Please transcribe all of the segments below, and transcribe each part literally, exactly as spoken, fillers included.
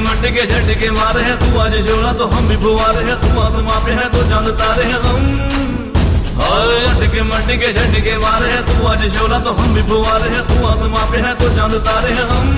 मट के झटके मारे हैं, तू आज शोला तो हम भी फुवारे हैं, तू आसमां पे है तो चांद तारे हैं हम। हाय अटके मटके झटके मारे हैं, तू आज शोला तो हम भी फुवारे हैं, तू आसमां पे है तो चांद तारे हैं हम।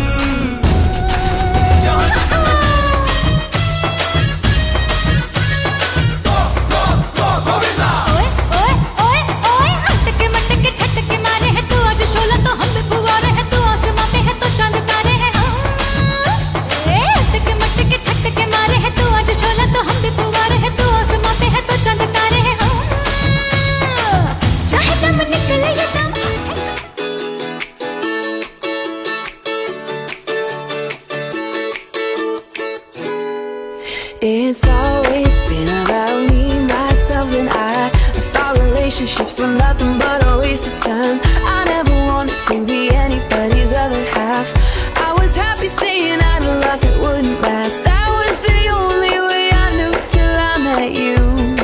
It's always been about me, myself and I. I thought relationships were nothing but a waste of time. I never wanted to be anybody's other half. I was happy saying I'd love it wouldn't last. That was the only way I knew till I met you.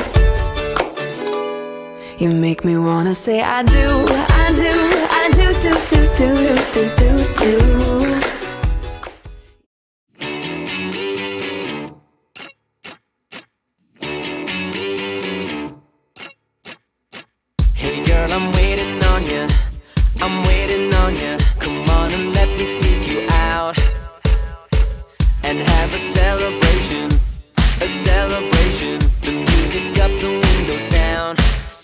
You make me wanna say I do, I do, I do, do, do, do, do, do, do, do. I'm waiting on you, I'm waiting on you. Come on and let me sneak you out and have a celebration, a celebration. The music up, the windows down.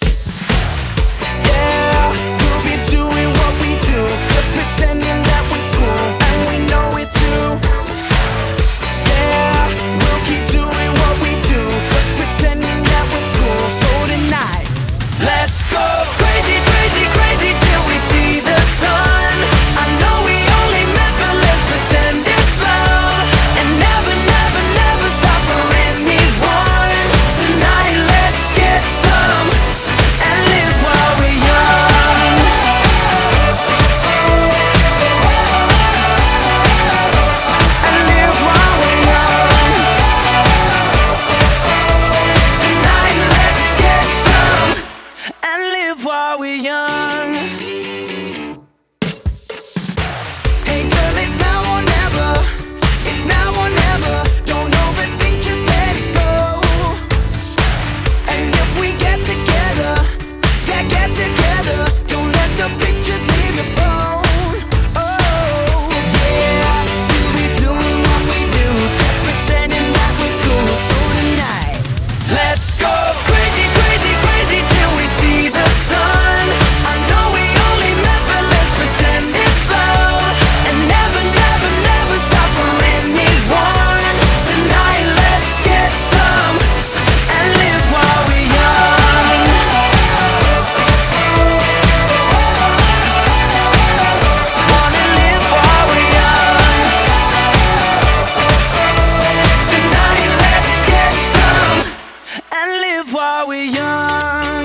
Yeah, we'll be doing what we do, just pretending that we're cool, and we know it too. Yeah, we'll keep doing what we do, just pretending that we're cool. So tonight, let's go crazy, crazy, crazy till we see the sun. I know we only met, but let's pretend it's love, and never, never, never stop for anyone. Tonight, let's get some and live while we're young. And live while we're young. Tonight, let's get some and live while we're young. Hey girl, it's now or never. It's now or never. Don't overthink, just let it go. And if we get together, yeah, get together. Don't let the pictures leave your phone. Oh, yeah, we'll be doing what we do, just pretending that we're cool. So tonight, let's go crazy, crazy, crazy till we see the sun. I know we only met, but let's pretend it's love, and never, never, never stop for anyone. Tonight, let's get some and live while we're young. Wanna live while we're young. Tonight, let's get some and live while we're young.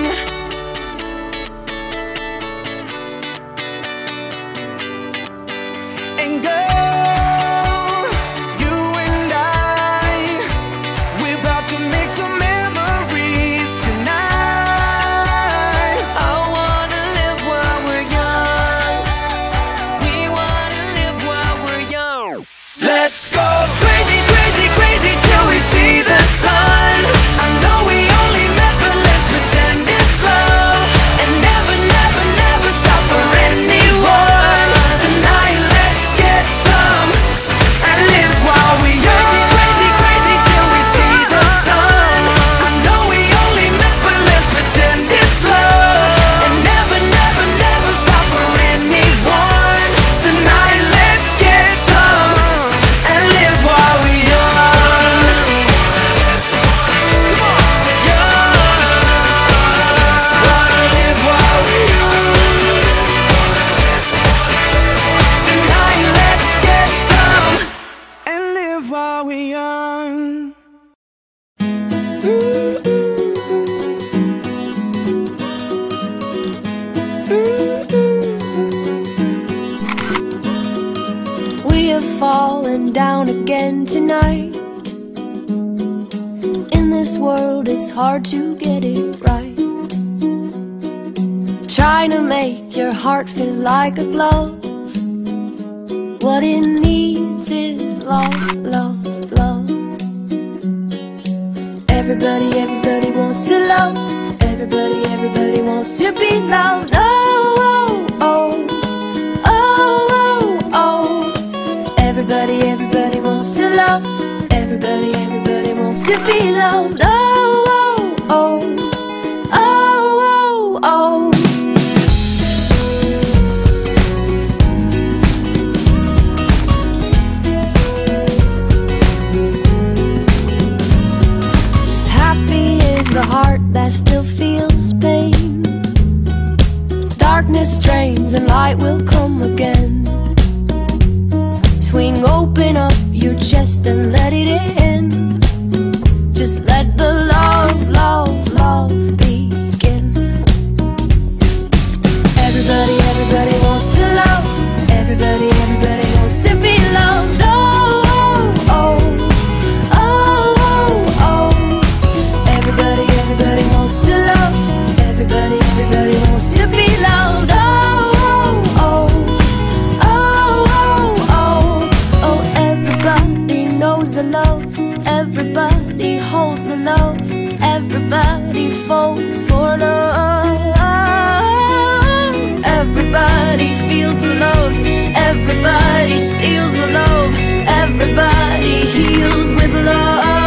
And girl, you and I, we're about to make some memories tonight. I wanna live while we're young. We wanna live while we're young. Let's go crazy, crazy, crazy till we see the sun. I know we only met, but let's pretend it's love, and never, never, never stop for anyone. Tonight, let's get some and live while we're young. Crazy, crazy, crazy till we see the sun. I know we only met, but let's pretend it's love, and never, never, never stop for anyone. Tonight, let's get some and live while we're young. Come on, young. Wanna live while we're young. Tonight, let's get some and live while we're young. We have fallen down again tonight. In this world, it's hard to get it right. Trying to make your heart feel like a glove. What it needs is love, love, Everybody, everybody wants to love. Everybody, everybody wants to be loved. Oh, oh, oh, oh, oh, oh. Everybody, everybody wants to love. Everybody, everybody wants to be loved. Oh, oh, oh, oh, oh, oh. The heart that still feels pain. Darkness drains and light will come again. Swing open up your chest and let it in. Just let the love, love, love begin. Everybody, everybody wants to love. Everybody, everybody wants to be loved. Oh, oh, oh. Everybody wants to love. Everybody, everybody wants to be loved. Oh, oh, oh, oh, oh, oh. Everybody knows the love. Everybody holds the love. Everybody falls for love. Everybody feels the love. Everybody steals the love. Everybody heals with love.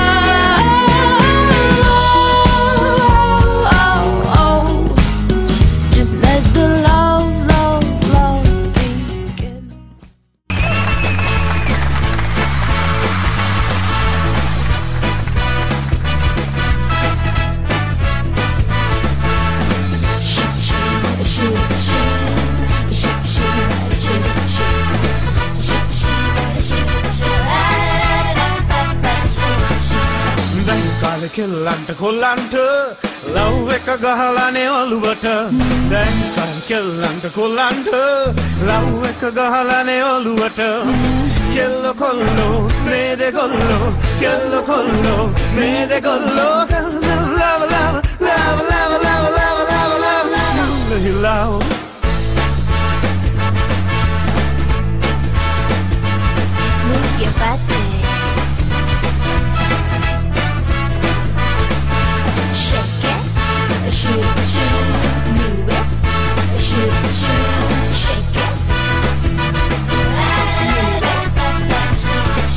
Killanta kollanta love ekka gahalane oluwata දැන් කල් කෙල්ලන්ට කොල්ලන්ට love ekka gahalane oluwata yello kollo me de gollo yello kollo me de gollo love love love love love love love love love love move your body. Shoot, shoot, move it. Shoot, shoot, shake it. Move it. Shoot,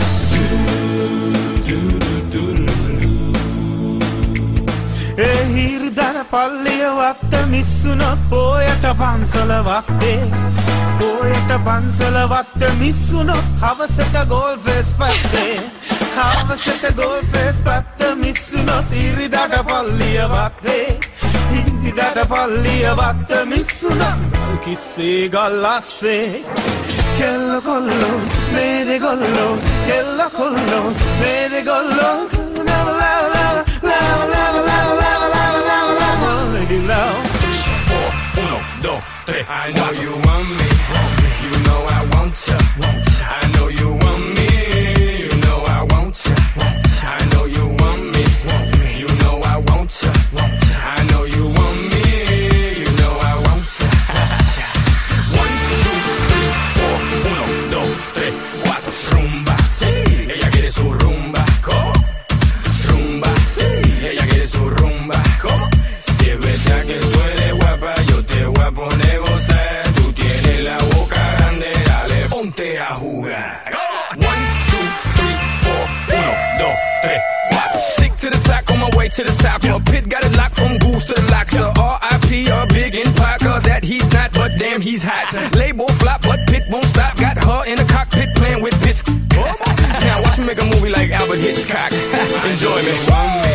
shoot. Eh, hirdana palliya watta missuna poyata pansala watte. Poyata pansala watta missuna havasata golf face patte. Havasata golf face patte missuna hirdana palliya watte. Hirdana palliya watta missuna kisse gallasse. Kello kollo me de gollo kello kollo me de gollo love love love love love love love love love love lady love. Four, uno, dos, tres. I know you want me. You know I want ya. I know you want me. You know I want ya. I know you want me. You know I want ya. I know you want me. You know I want ya. One, two, three, four, uno, dos, tres, cuatro. Rumba, sí. Ella quiere su rumba. ¿Cómo? Rumba, sí. Ella quiere su rumba. ¿Cómo? Si es verdad que tú eres guapa, yo te voy a poner gozar. Tú tienes la boca grande, dale, ponte a jugar. One, two, three, four, uno, dos, tres, cuatro. Stick to the top, on my way to the top. Your pit got it locked from goose to the locker. R I P a big in Parker, that he's not, but damn he's hot. Label flop, but Pit won't stop. Got her in the cockpit playing with bits. Now watch me make a movie like Albert Hitchcock. Enjoy me.